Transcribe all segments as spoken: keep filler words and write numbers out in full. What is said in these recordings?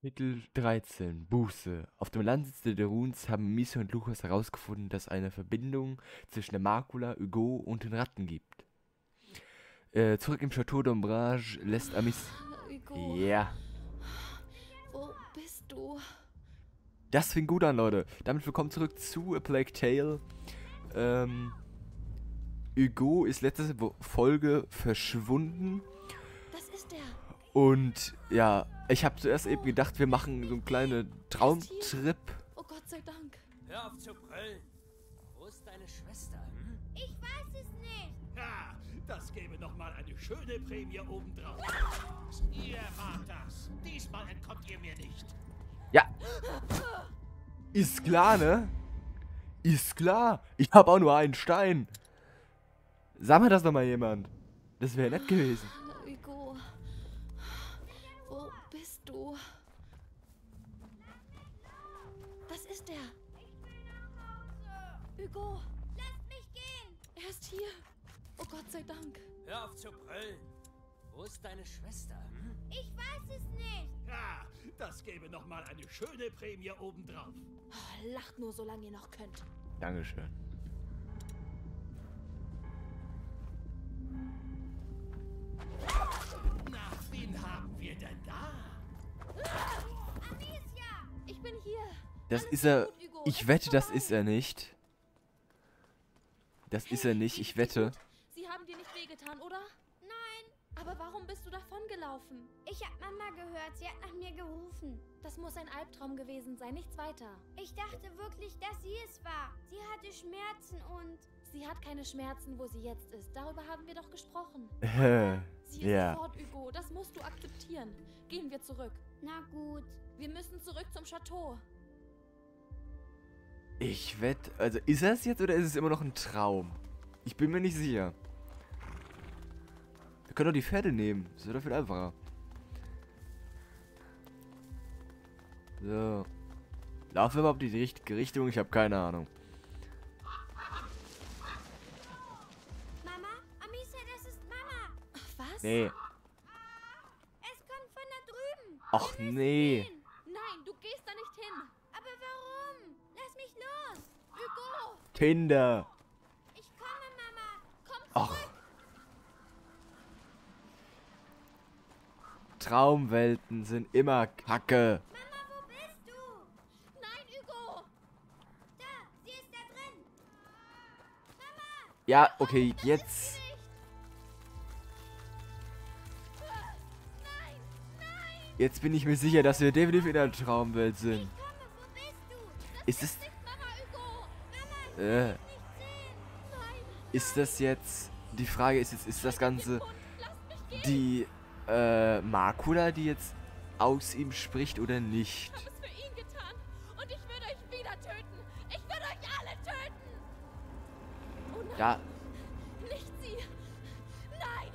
Kapitel dreizehn Buße. Auf dem Landsitz der Deruns haben Amicia und Lukas herausgefunden, dass es eine Verbindung zwischen der Makula, Hugo und den Ratten gibt. Äh, zurück im Château d'Ombrage lässt Amicia... Hugo, Ja, wo bist du? das fing gut an, Leute. Damit willkommen zurück zu A Plague Tale. Ähm, Hugo ist letzte Wo- Folge verschwunden. Das ist er. Und ja, ich habe zuerst eben gedacht, wir machen so einen kleinen Traumtrip. Oh Gott sei Dank. Hör auf zu brüllen. Wo ist deine Schwester? Hm? Ich weiß es nicht. Ja, das gäbe noch mal eine schöne Prämie obendrauf. Ihr wart das. Diesmal entkommt ihr mir nicht. Ja. Ist klar, ne? Ist klar. Ich habe auch nur einen Stein. Sag mal das doch mal jemand. Das wäre nett gewesen. Hugo, wo bist du? Das ist er. Hugo, Lasst mich gehen. er ist hier. Oh Gott sei Dank. Hör auf zu brüllen. Wo ist deine Schwester? Hm? Ich weiß es nicht. Ja, das gäbe noch mal eine schöne Prämie obendrauf. Oh, lacht nur, solange ihr noch könnt. Dankeschön. Na, wen haben wir denn da? Amicia. Ich bin hier. Das Alles ist er. gut, Hugo. Ich Ist wette, das vorbei. ist er nicht. Das ist er nicht, ich wette. Sie haben dir nicht wehgetan, oder? Nein, Aber warum bist du davongelaufen? ich habe Mama gehört. Sie hat nach mir gerufen. Das muss ein Albtraum gewesen sein, nichts weiter. Ich dachte wirklich, dass sie es war. Sie hatte Schmerzen und... Sie hat keine Schmerzen, wo sie jetzt ist. Darüber haben wir doch gesprochen. Äh, Sie ist Ja. fort, Hugo. Das musst du akzeptieren. Gehen wir zurück. Na gut. Wir müssen zurück zum Chateau. Ich wette. Also ist er es jetzt oder ist es immer noch ein Traum? Ich bin mir nicht sicher. Wir können doch die Pferde nehmen. Das ist doch viel einfacher. So. Laufen wir überhaupt in die richtige Richtung? Ich habe keine Ahnung. Mama? Amicia, das ist Mama. Was? Nee. Es kommt von da drüben. Ach Wir müssen nee. gehen. Nein, du gehst da nicht hin. Aber warum? Lass mich los. Hugo, Tinder. Ich komme, Mama. komm zurück. Ach. Traumwelten sind immer Kacke. Mama, wo bist du? Nein, Hugo. Da, sie ist da drin. Mama. Ja, okay, jetzt. Nein, nein. Jetzt bin ich mir sicher, dass wir definitiv in der Traumwelt sind. Ich komme, wo bist du? Ist es. Nicht Mama, Hugo. Mama, Äh, nicht sehen. Nein. ist das jetzt. Die Frage ist jetzt, ist das Ganze Und lass mich gehen. die äh, Makula, die jetzt aus ihm spricht oder nicht? Ich habe es für ihn getan. Und ich würde euch wieder töten. Ich würde euch alle töten. Oh nein. Ja, Nicht sie. Nein.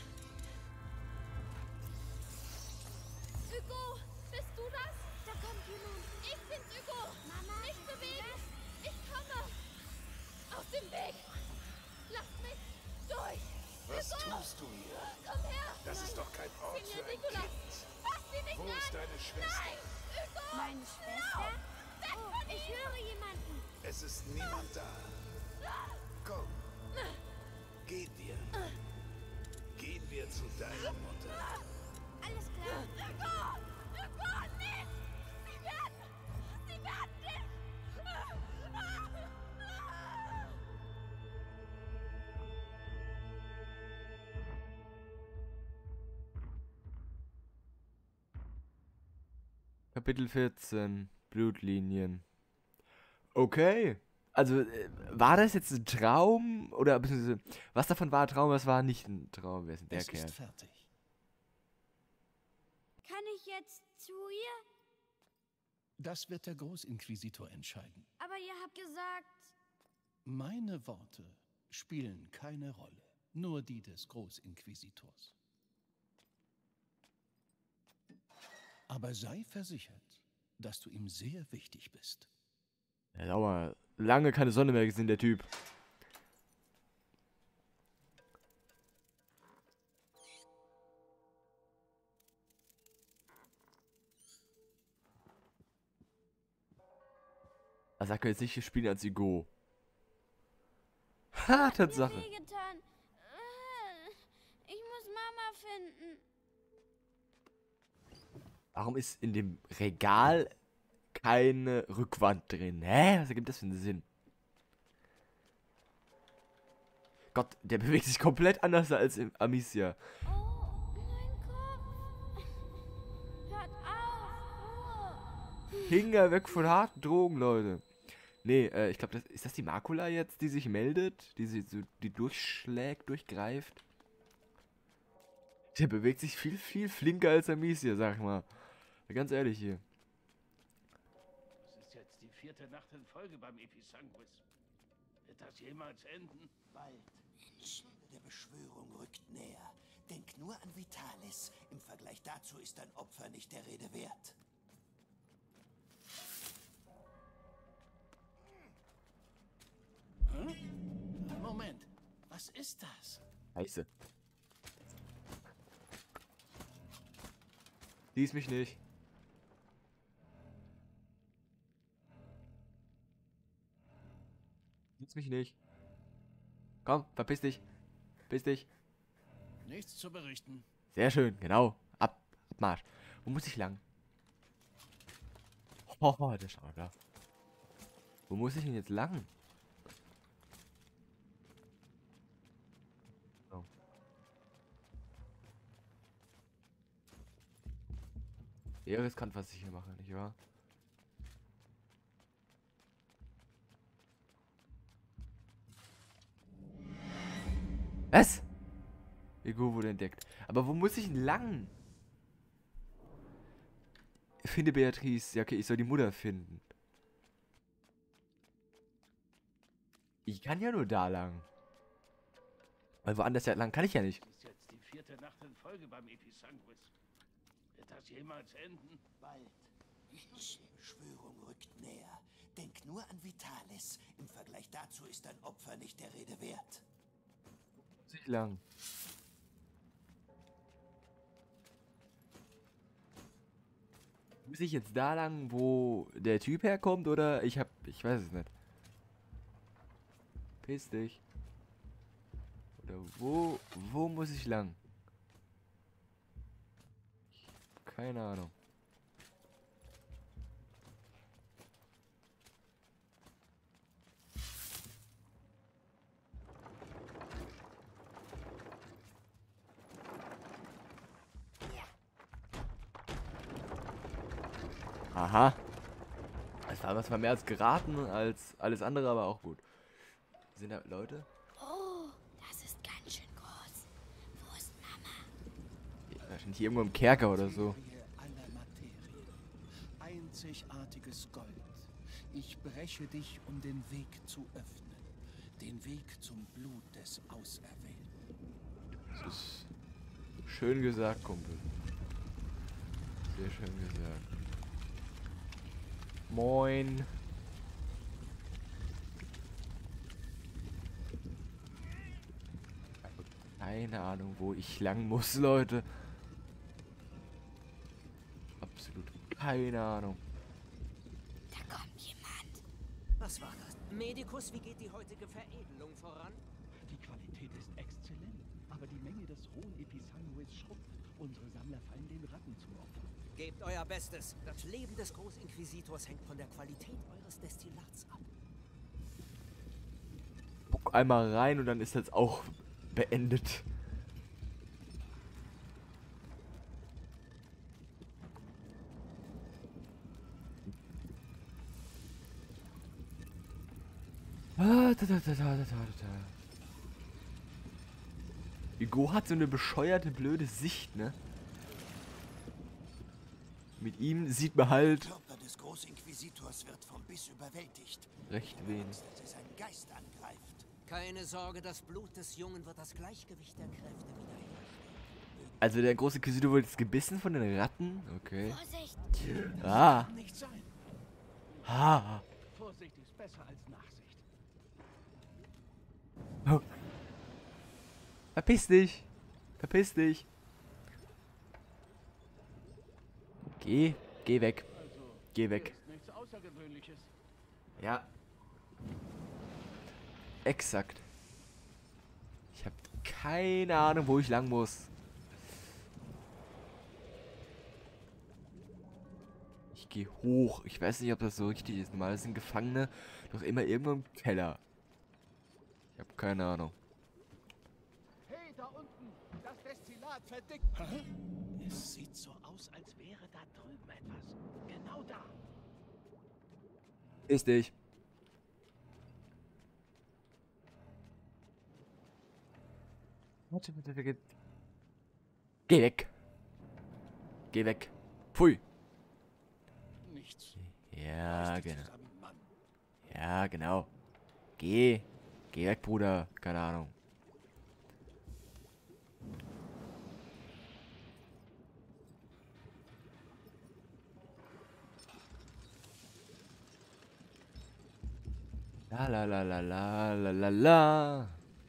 Hugo, bist du das? Da kommt jemand. Ich bin's, Hugo. Mama, Nicht bist du bewegen. Ich komme. Auf den Weg. Lasst mich durch. Was Hugo, tust du hier? komm her. Das ist doch kein Ort Signor für ein Nicolas. Kind. Fass sie nicht Wo an. ist deine Schwester? Nein. Hugo. Meine Schwester? Oh, ich höre jemanden. Es ist niemand da. Komm. Gehen wir. Gehen wir zu deiner Mutter. Alles klar. Hugo. Hugo, nicht. Sie werden. Sie werden dich. Kapitel vierzehn. Blutlinien. Okay. Also, äh, war das jetzt ein Traum? Oder beziehungsweise, was davon war ein Traum, was war nicht ein Traum? Wer ist denn der Es Kerl? ist fertig. Kann ich jetzt zu ihr? Das wird der Großinquisitor entscheiden. Aber ihr habt gesagt... Meine Worte spielen keine Rolle. Nur die des Großinquisitors. Aber sei versichert, dass du ihm sehr wichtig bist. Ja, schau mal, lange keine Sonne mehr gesehen, der Typ. Also sag mir jetzt nicht, wir spielen als Hugo. Ha, Tatsache. Mir wehgetan. Äh, Ich muss Mama finden. Warum ist in dem Regal keine Rückwand drin? Hä? Was ergibt das für einen Sinn? Gott, der bewegt sich komplett anders als im Amicia. Oh, mein Kopf. Hört auf. Oh. Finger weg von harten Drogen, Leute. Nee, äh, ich glaube, das, ist das die Makula jetzt, die sich meldet? Die, sie, so, die durchschlägt, durchgreift? Der bewegt sich viel, viel flinker als Amicia, sag ich mal. Ganz ehrlich hier. Das ist jetzt die vierte Nacht in Folge beim Episanguis. Wird das jemals enden? Bald. Stunde der Beschwörung rückt näher. Denk nur an Vitalis. Im Vergleich dazu ist dein Opfer nicht der Rede wert. Hm? Moment, was ist das? Scheiße. Lies mich nicht. Lies mich nicht. Komm, verpiss dich. Verpiss dich. Nichts zu berichten. Sehr schön, genau. Ab, Abmarsch. Wo muss ich lang? Oh, der schaut da. Wo muss ich denn jetzt lang? So. Sehr riskant, was ich hier mache, nicht wahr? Was? Ego wurde entdeckt. Aber wo muss ich denn lang? Finde Beatrice. Ja, okay, ich soll die Mutter finden. Ich kann ja nur da lang. Weil woanders ja lang kann ich ja nicht. Das ist jetzt die vierte Nacht in Folge beim Episanguis. Wird das jemals enden? Bald. Die Beschwörung rückt näher. Denk nur an Vitalis. Im Vergleich dazu ist dein Opfer nicht der Rede wert. Muss ich lang. Muss ich jetzt da lang, wo der Typ herkommt, oder ich hab, ich weiß es nicht. Piss dich. Oder wo, wo muss ich lang? Keine Ahnung. Aha. Das war was mehr als geraten als alles andere, aber auch gut. Sind da Leute? Oh, das ist ganz schön groß. Wo ist Mama? Ja, wahrscheinlich hier irgendwo im Kerker oder so. Materie aller Materie. Einzigartiges Gold. Ich breche dich, um den Weg zu öffnen. Den Weg zum Blut des Auserwählten. Das ist schön gesagt, Kumpel. Sehr schön gesagt. Moin. Keine Ahnung, wo ich lang muss, Leute. Absolut keine Ahnung. Da kommt jemand. Was war das? Medikus, wie geht die heutige Veredelung voran? Die Qualität ist exzellent, aber die Menge des rohen Episanguis schrumpft. Unsere Sammler fallen den Ratten zum Opfer. Gebt euer Bestes. Das Leben des Großinquisitors hängt von der Qualität eures Destillats ab. Guck einmal rein und dann ist das auch beendet. Ah, da, da, da, da, da, da, da. Hugo hat so eine bescheuerte, blöde Sicht, ne? Mit ihm sieht man Der halt Körper des Großinquisitors wird vom Biss überwältigt. recht wenig. Dass es ein Geist angreift. Keine Sorge, das Blut des Jungen wird das Gleichgewicht der Kräfte wiederherstellen. Also der große Inquisitor wurde jetzt gebissen von den Ratten? Okay. Vorsicht. Ah. Nicht sein. Ah. Vorsicht ist besser als Nachsicht. Oh. Verpiss dich. Verpiss dich. Geh. Geh weg. Also, Geh hier weg. ist nichts Außergewöhnliches. Ja. Exakt. Ich habe keine Ahnung, wo ich lang muss. Ich gehe hoch. Ich weiß nicht, ob das so richtig ist. Normal sind Gefangene doch immer irgendwo im Keller. Ich habe keine Ahnung. Hey, da unten! Das Destillat verdickt! Es sieht so aus, als wäre da drüben etwas. Genau da. Ist dich. Warte, bitte, bitte. Geh weg. Geh weg. Pfui. Nichts. Ja, Reiß dich genau. zusammen, Mann. Ja, genau. Geh. Geh weg, Bruder. Keine Ahnung. La la la la la la la la.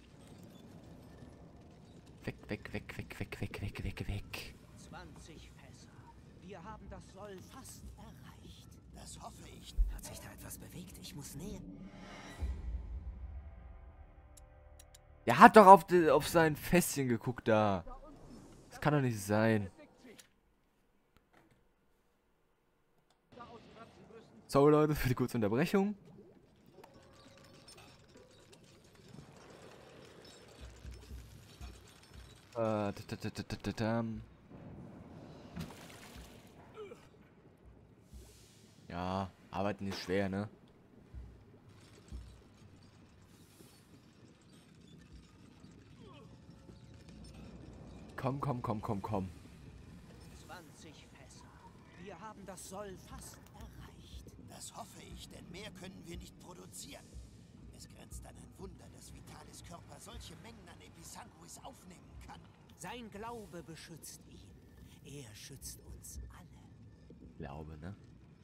Weg, weg, weg, weg, weg, weg, weg, weg, weg. zwanzig Fässer. Wir haben das Soll fast erreicht. Das hoffe ich. Hat sich da etwas bewegt? Ich muss näher. Der hat doch auf, die, auf sein Fässchen geguckt da. Das kann doch nicht sein. Sorry Leute für die kurze Unterbrechung. Äh, ja, arbeiten ist schwer, ne? Komm, komm, komm, komm, komm. zwanzig Fässer. Wir haben das Soll fast erreicht. Das hoffe ich, denn mehr können wir nicht produzieren. Es grenzt an ein Wunder, dass Vitalis Körper solche Mengen an Episanguis aufnehmen kann. Sein Glaube beschützt ihn. Er schützt uns alle. Glaube, ne?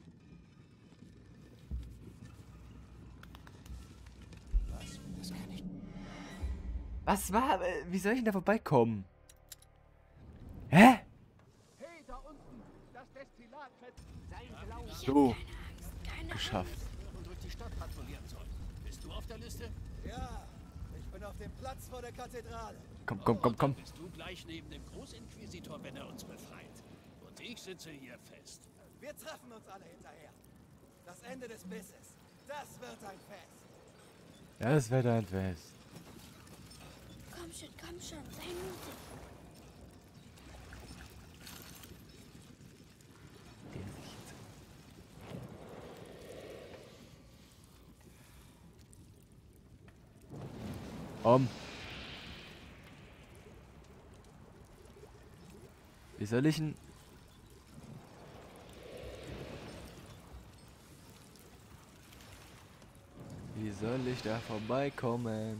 Was? Das kann ich. Was war? äh, Wie soll ich denn da vorbeikommen? Hä? Hey, da unten! Das Destillat verdickt! Sein Glaube. So. Geschafft. Und durch die Stadt patrouillieren soll. Bist du auf der Liste? Ja, ich bin auf dem Platz vor der Kathedrale. Komm, komm, komm, komm. Bist du gleich neben dem Großinquisitor, wenn er uns befreit. Und ich sitze hier fest. Wir treffen uns alle hinterher. Das Ende des Bisses. Das wird ein Fest. Ja, das wäre dein Fest. Komm schon, komm schon, sei mutig. Komm. Wie soll ich denn? Wie soll ich da vorbeikommen?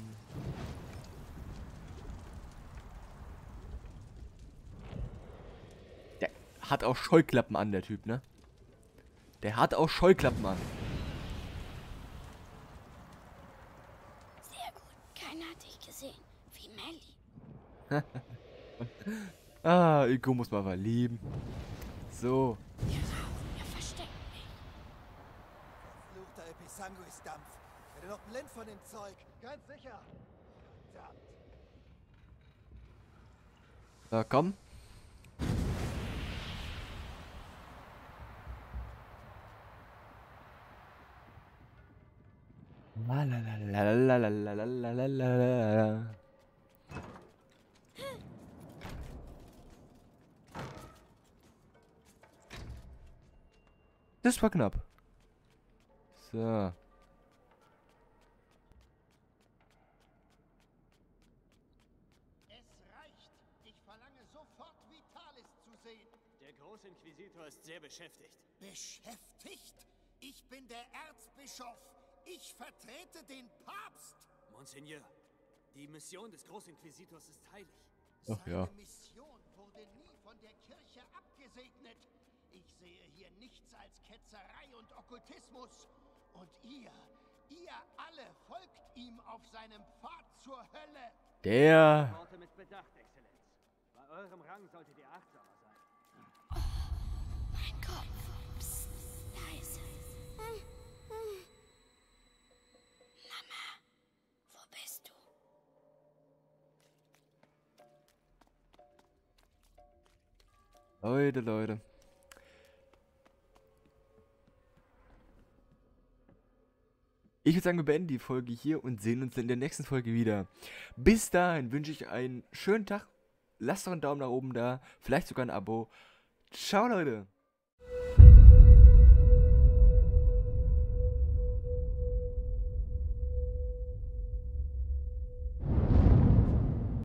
Der hat auch Scheuklappen an, der Typ, ne? Der hat auch Scheuklappen an. Sehr gut, keiner hat dich gesehen. Wie Melly. Ah, Igo muss man verlieben. So. Wir rauchen, wir verstecken mich. Verfluchter Episanguis-Dampf. Ich werde noch blind von dem Zeug. Ganz sicher. Verdammt. So, komm. La la la la la la la la la la la. Das war knapp. So. Es reicht. Ich verlange sofort Vitalis zu sehen. Der Großinquisitor ist sehr beschäftigt. Beschäftigt? Ich bin der Erzbischof. Ich vertrete den Papst. Monseigneur, die Mission des Großinquisitors ist heilig. Ach ja. Seine Mission wurde nie von der Kirche abgesegnet. Ich sehe hier nichts als Ketzerei und Okkultismus. Und ihr, ihr alle folgt ihm auf seinem Pfad zur Hölle. Der. Worte mit Bedacht, Exzellenz. Bei eurem Rang solltet ihr achtsamer sein. Mein Kopf. Psst, leise. Leute, Leute. Ich würde sagen, wir beenden die Folge hier und sehen uns in der nächsten Folge wieder. Bis dahin wünsche ich einen schönen Tag. Lasst doch einen Daumen nach oben da. Vielleicht sogar ein Abo. Ciao, Leute.